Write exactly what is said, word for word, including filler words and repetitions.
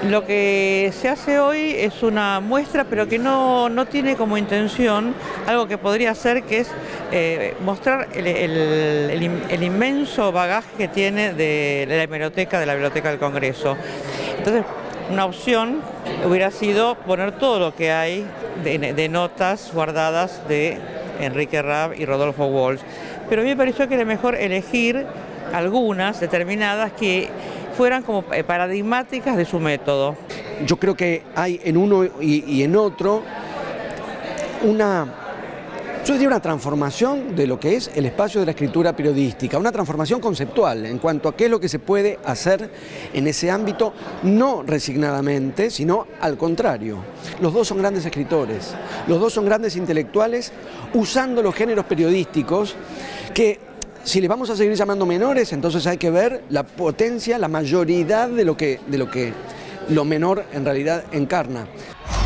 Lo que se hace hoy es una muestra, pero que no, no tiene como intención algo que podría ser, que es eh, mostrar el, el, el, el inmenso bagaje que tiene de la hemeroteca, de la Biblioteca del Congreso. Entonces, una opción hubiera sido poner todo lo que hay de, de notas guardadas de Enrique Rabb y Rodolfo Walsh, pero a mí me pareció que era mejor elegir algunas determinadas que fueran como paradigmáticas de su método. Yo creo que hay en uno y, y en otro una, yo diría una transformación de lo que es el espacio de la escritura periodística, una transformación conceptual en cuanto a qué es lo que se puede hacer en ese ámbito, no resignadamente, sino al contrario. Los dos son grandes escritores, los dos son grandes intelectuales, usando los géneros periodísticos que, si les vamos a seguir llamando menores, entonces hay que ver la potencia, la mayoría de lo que, de lo que lo menor en realidad encarna.